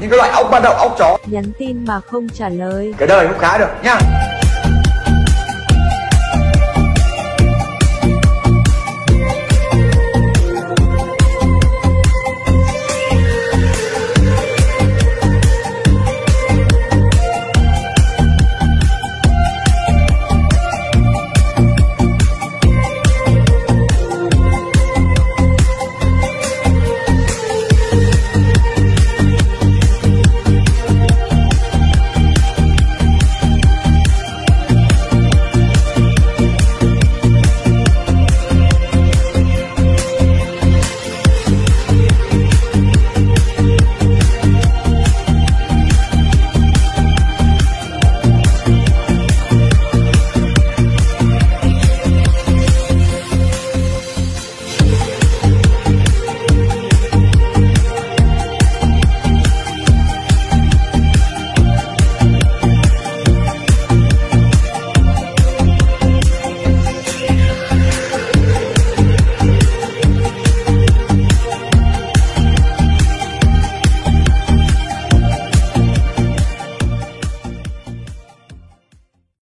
những cái loại ốc ban đậu, ốc chó. Nhắn tin mà không trả lời. Cái đời cũng khá được nhá.